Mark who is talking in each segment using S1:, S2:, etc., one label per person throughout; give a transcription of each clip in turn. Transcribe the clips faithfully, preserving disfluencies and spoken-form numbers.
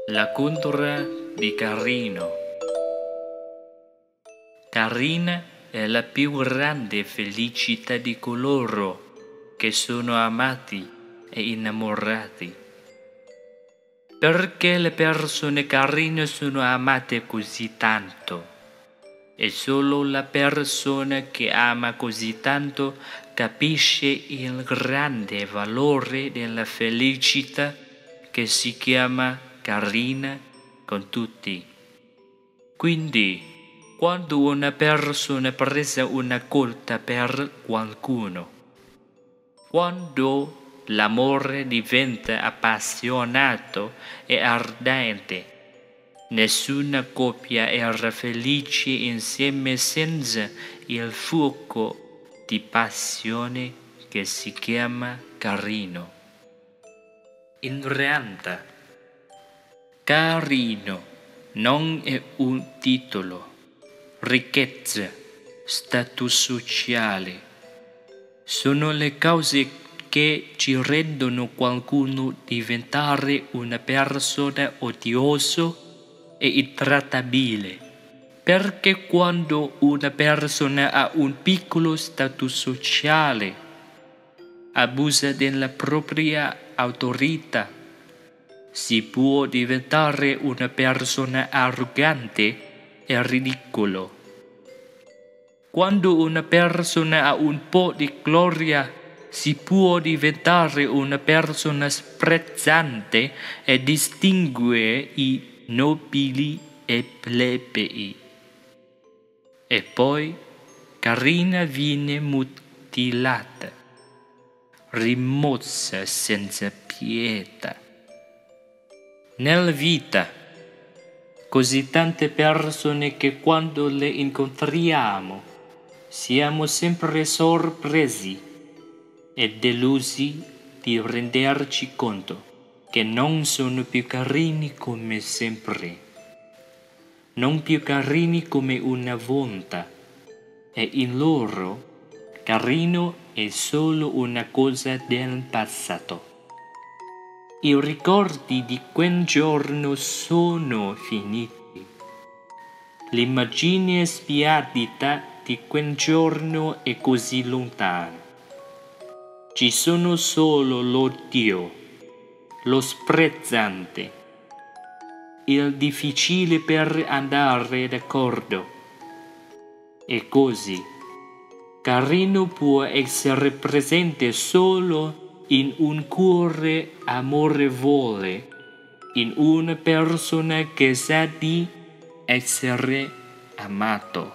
S1: La contura di Carino. Carina è la più grande felicità di coloro che sono amati e innamorati. Perché le persone carine sono amate così tanto? E solo la persona che ama così tanto capisce il grande valore della felicità che si chiama carina con tutti. Quindi, quando una persona presa una colpa per qualcuno, quando l'amore diventa appassionato e ardente, nessuna coppia era felice insieme senza il fuoco di passione che si chiama carino. In realtà, carino non è un titolo, ricchezza, status sociale. Sono le cause che ci rendono qualcuno diventare una persona odiosa e intrattabile. Perché quando una persona ha un piccolo status sociale, abusa della propria autorità, si può diventare una persona arrogante e ridicolo. Quando una persona ha un po' di gloria, si può diventare una persona sprezzante e distinguere i nobili e plebei. E poi Carina viene mutilata, rimossa senza pietà. Nella vita, così tante persone che quando le incontriamo siamo sempre sorpresi e delusi di renderci conto che non sono più carini come sempre, non più carini come una volta, e in loro carino è solo una cosa del passato. I ricordi di quel giorno sono finiti. L'immagine spiattita di quel giorno è così lontana. Ci sono solo l'odio, lo sprezzante, il difficile per andare d'accordo. E così, carino può essere presente solo in un cuore amorevole, in una persona che sa di essere amato.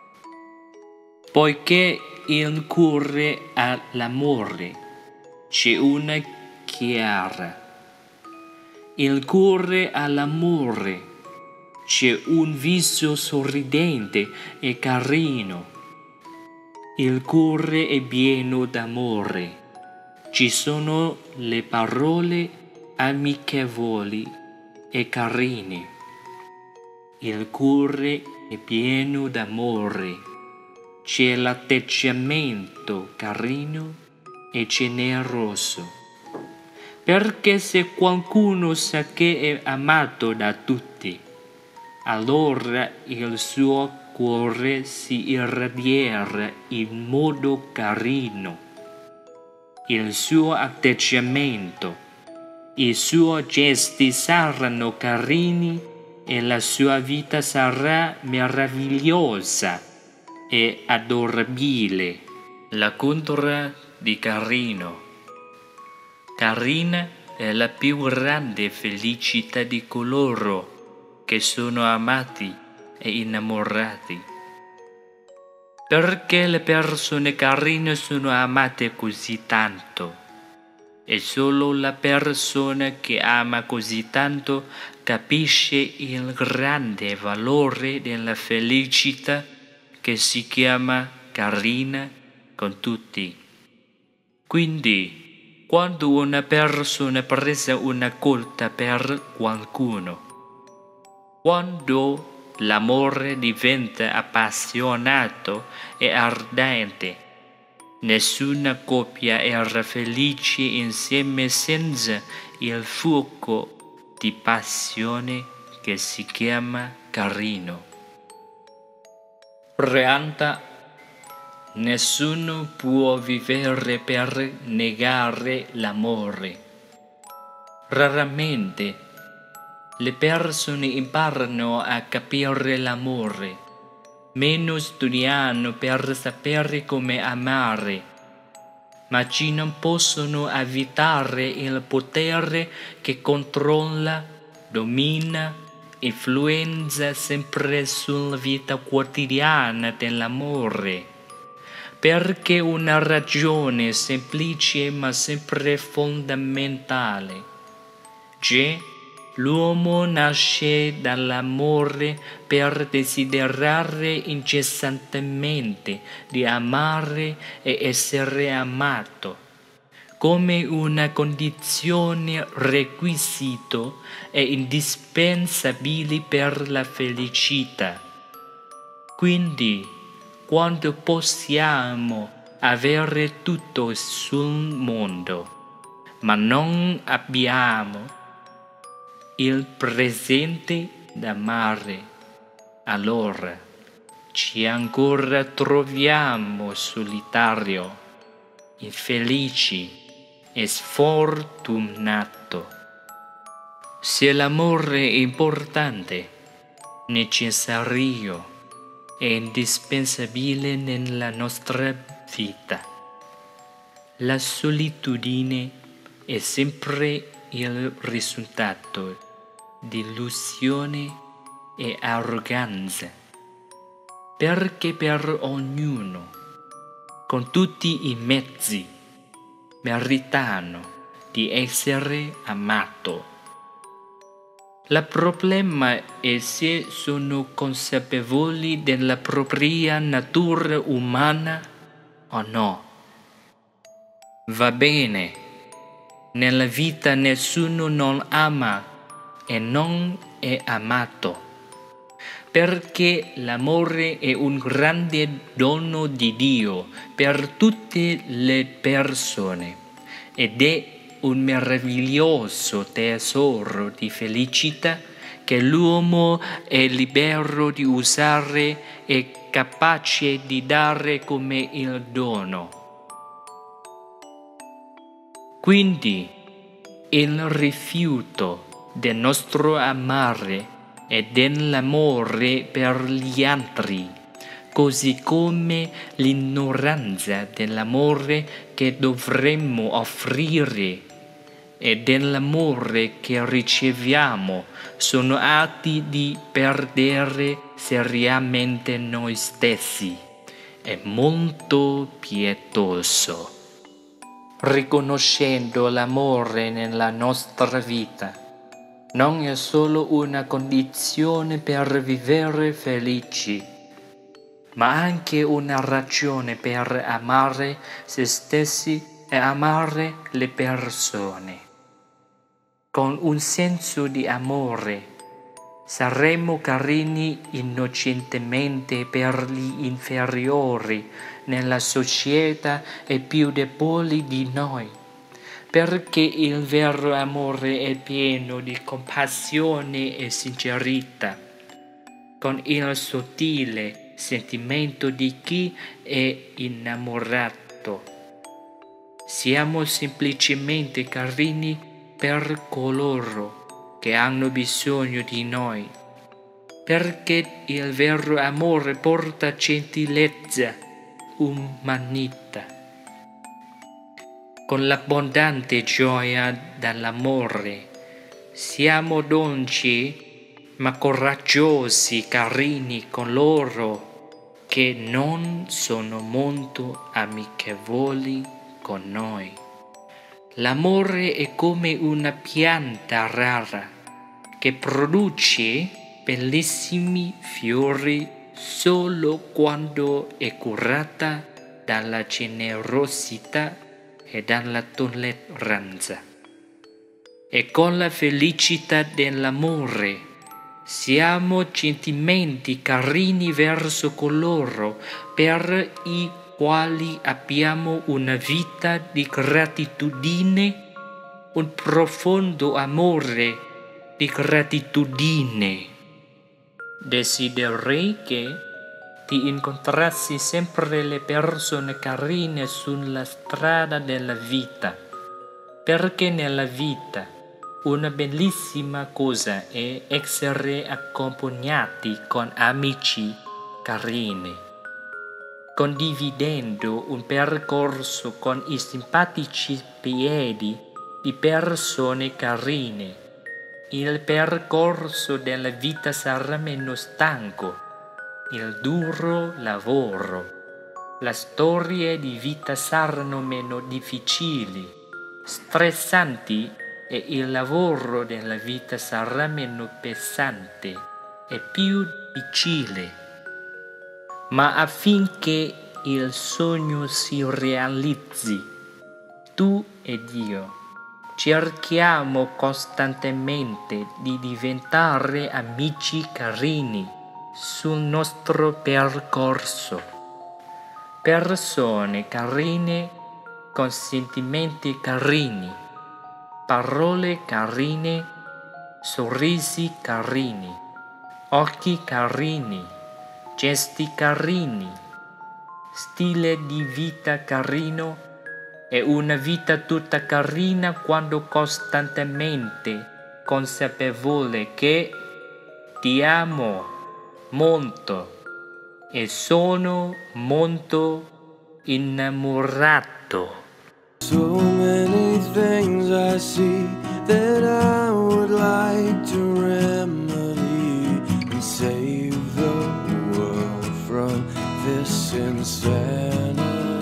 S1: Poiché il cuore ha l'amore, c'è una chiara. Il cuore ha l'amore, c'è un viso sorridente e carino. Il cuore è pieno d'amore. Ci sono le parole amichevoli e carine. Il cuore è pieno d'amore. C'è l'atteggiamento carino e generoso. Perché se qualcuno sa che è amato da tutti, allora il suo cuore si irradierà in modo carino. Il suo atteggiamento, i suoi gesti saranno carini e la sua vita sarà meravigliosa e adorabile. La contura di Carino. Carina è la più grande felicità di coloro che sono amati e innamorati. Perché le persone carine sono amate così tanto? E solo la persona che ama così tanto capisce il grande valore della felicità che si chiama carina con tutti. Quindi, quando una persona presa una colpa per qualcuno, quando l'amore diventa appassionato e ardente, nessuna coppia era felice insieme senza il fuoco di passione che si chiama Carino. Reanta, nessuno può vivere per negare l'amore. Raramente le persone imparano a capire l'amore, meno studiano per sapere come amare, ma ci non possono evitare il potere che controlla, domina, influenza sempre sulla vita quotidiana dell'amore, perché una ragione semplice ma sempre fondamentale. Già, l'uomo nasce dall'amore per desiderare incessantemente di amare e essere amato, come una condizione requisito e indispensabile per la felicità. Quindi, quando possiamo avere tutto sul mondo, ma non abbiamo il presente da amare, allora ci ancora troviamo solitario, infelici e sfortunato. Se l'amore è importante, necessario e indispensabile nella nostra vita, la solitudine è sempre il risultato di illusione e arroganza, perché per ognuno, con tutti i mezzi, meritano di essere amato. Il problema è se sono consapevoli della propria natura umana o no. Va bene, nella vita nessuno non ama e non è amato, perché l'amore è un grande dono di Dio per tutte le persone ed è un meraviglioso tesoro di felicità che l'uomo è libero di usare e capace di dare come il dono. Quindi il rifiuto del nostro amare e dell'amore per gli altri, così come l'ignoranza dell'amore che dovremmo offrire e dell'amore che riceviamo, sono atti di perdere seriamente noi stessi. È molto pietoso. Riconoscendo l'amore nella nostra vita, non è solo una condizione per vivere felici, ma anche una ragione per amare se stessi e amare le persone. Con un senso di amore saremo carini innocentemente per gli inferiori nella società e più deboli di noi, perché il vero amore è pieno di compassione e sincerità, con il sottile sentimento di chi è innamorato. Siamo semplicemente carini per coloro che hanno bisogno di noi, perché il vero amore porta gentilezza umanità. Con l'abbondante gioia dell'amore siamo dolci ma coraggiosi, carini con loro che non sono molto amichevoli con noi. L'amore è come una pianta rara che produce bellissimi fiori solo quando è curata dalla generosità e dalla tolleranza. E con la felicità dell'amore siamo gentilmente carini verso coloro per i quali abbiamo una vita di gratitudine, un profondo amore di gratitudine. Desidererei che ti incontrassi sempre le persone carine sulla strada della vita, perché nella vita una bellissima cosa è essere accompagnati con amici carini, condividendo un percorso con i simpatici piedi di persone carine. Il percorso della vita sarà meno stanco, il duro lavoro, le storie di vita saranno meno difficili, stressanti, e il lavoro della vita sarà meno pesante e più difficile. Ma affinché il sogno si realizzi, tu ed io cerchiamo costantemente di diventare amici carini sul nostro percorso, persone carine con sentimenti carini, parole carine, sorrisi carini, occhi carini, gesti carini, stile di vita carino. È una vita tutta carina quando costantemente consapevole che ti amo molto e sono molto innamorato.
S2: So many things I see that I would like to remedy and save the world from this insanity.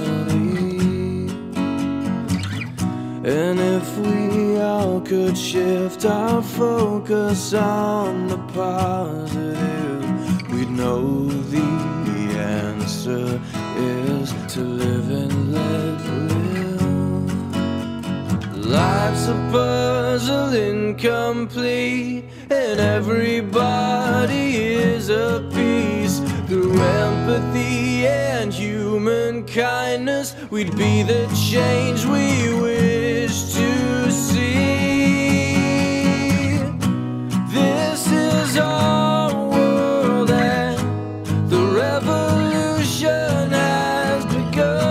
S2: And if we all could shift our focus on the positive, we'd know the answer is to live and let live. Life's a puzzle incomplete, and everybody is a piece. Through empathy and human kindness, we'd be the change we wish to see. This is our world and the revolution has begun.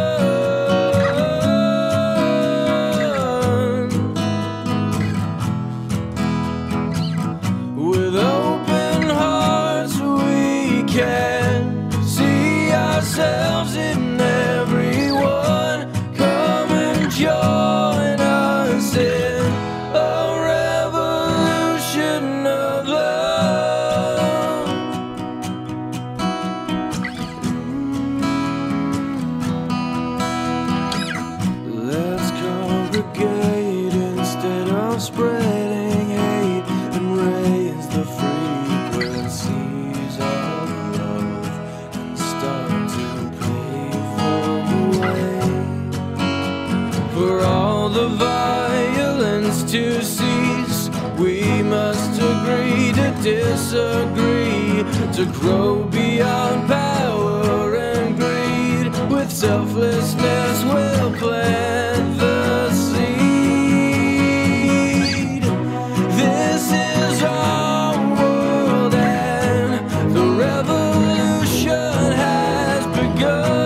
S2: With open hearts we can see ourselves in everyone. Come and join us in a revolution of love. Let's congregate instead of spreading hate and raise the frequencies of love and start to pave the way for all the violence to cease. We must agree to disagree, to grow beyond power and greed. With selflessness we'll plant the seed. This is our world and the revolution has begun.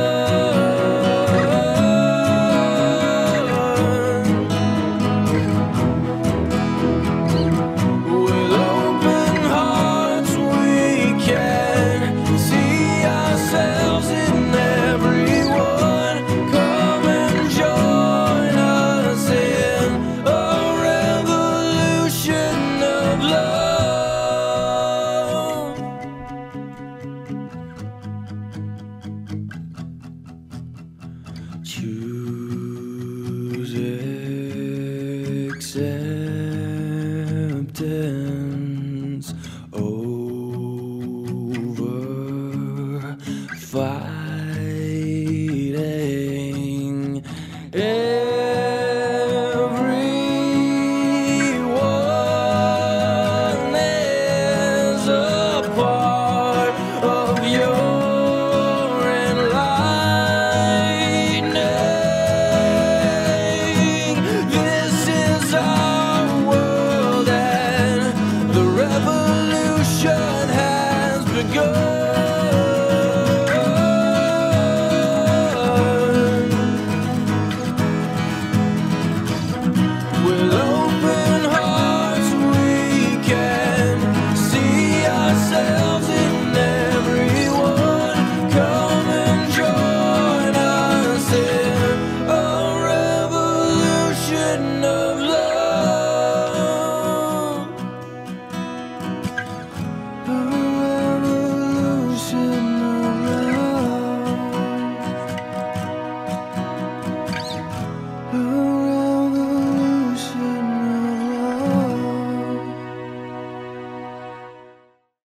S2: With open hearts we can see ourselves in everyone. Come and join us in a revolution of love. Choose acceptance.